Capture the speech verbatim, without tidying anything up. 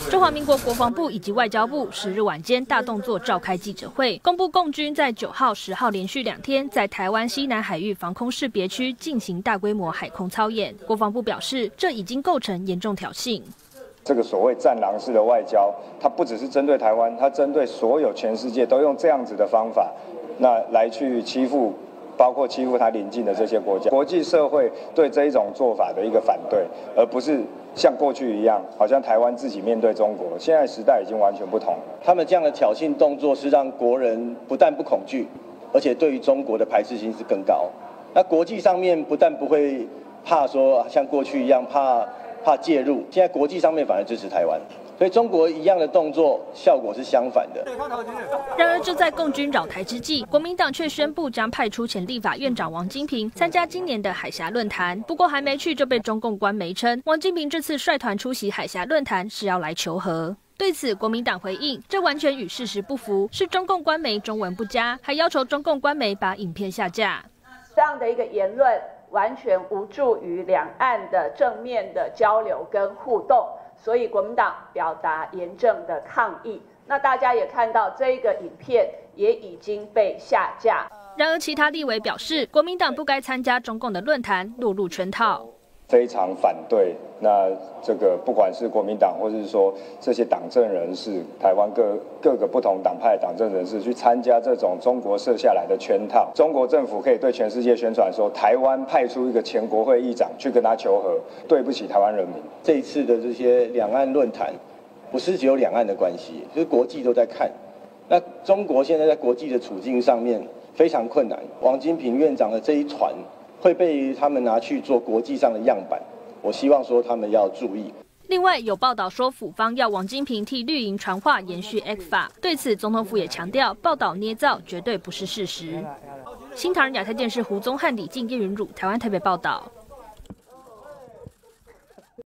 中华民国国防部以及外交部十日晚间大动作召开记者会，公布共军在九号、十号连续两天在台湾西南海域防空识别区进行大规模海空操演。国防部表示，这已经构成严重挑衅。 这个所谓战狼式的外交，它不只是针对台湾，它针对所有全世界都用这样子的方法，那来去欺负。 包括欺负他邻近的这些国家，国际社会对这一种做法的一个反对，而不是像过去一样，好像台湾自己面对中国。现在时代已经完全不同， 他们这样的挑衅动作是让国人不但不恐惧，而且对于中国的排斥性是更高。那国际上面不但不会怕说像过去一样怕怕介入，现在国际上面反而支持台湾。 所以中国一样的动作效果是相反的。 然而，就在共军扰台之际，国民党却宣布将派出前立法院长王金平参加今年的海峡论坛。不过还没去就被中共官媒称，王金平这次率团出席海峡论坛是要来求和。对此，国民党回应，这完全与事实不符，是中共官媒中文不佳，还要求中共官媒把影片下架。 这样的一个言论完全无助于两岸的正面的交流跟互动。 所以国民党表达严正的抗议。那大家也看到，这个影片也已经被下架。 然而，其他立委表示，国民党不该参加中共的论坛，落入圈套。 非常反对，那这个不管是国民党，或者是说这些党政人士，台湾各各个不同党派的党政人士去参加这种中国设下来的圈套，中国政府可以对全世界宣传说，台湾派出一个前国会议长去跟他求和，对不起台湾人民。 这一次的这些两岸论坛，不是只有两岸的关系，就是国际都在看。那中国现在在国际的处境上面非常困难，王金平院长的这一团。 会被他们拿去做国际上的样板，我希望说他们要注意。 另外有报道说，府方要王金平替绿营传话延续 X 法，对此总统府也强调，报道捏造，绝对不是事实。新唐人亚太电视胡宗汉、李静、叶云儒，台湾台北报道。